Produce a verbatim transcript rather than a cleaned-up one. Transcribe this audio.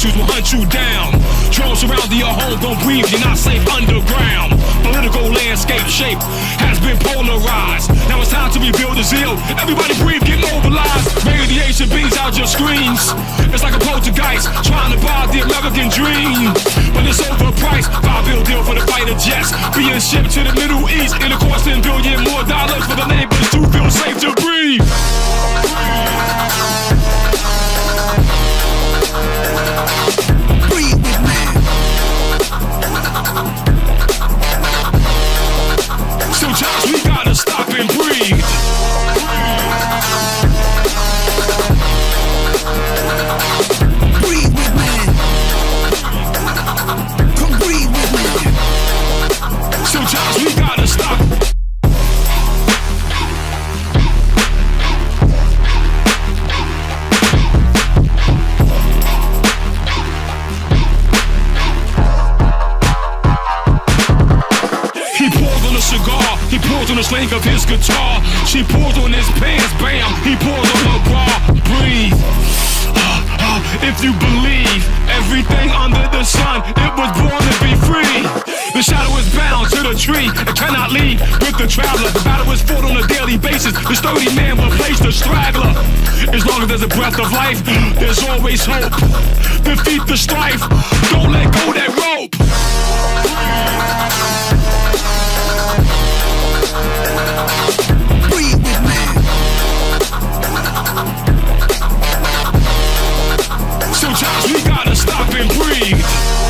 issues will hunt you down. Drones surrounding your home, don't breathe, you're not safe underground. Political landscape shape has been polarized. Now it's time to rebuild the zeal. Everybody breathe, get mobilized. Radiation beams out your screens. It's like a poltergeist trying to buy the American dream, but it's overpriced. Five bill deal for the fighter jets being shipped to the Middle East. It'll cost ten billion more dollars for the neighbors to feel safe to breathe. Breathe with me. Sometimes we gotta stop and breathe. Breathe with me. Come breathe with me. Sometimes we gotta stop. He pulled on a cigar, he pulled on the sling of his guitar. She pulled on his pants, bam, he pulled on her bra. Breathe. If you believe everything under the sun, it was born to be free. The shadow is bound to the tree, it cannot leave with the traveler. The battle is fought on a daily basis. The sturdy man will replace the straggler. As long as there's a breath of life, there's always hope. Defeat the strife, don't let go of that rope. Breathe with me. Sometimes we gotta stop and breathe.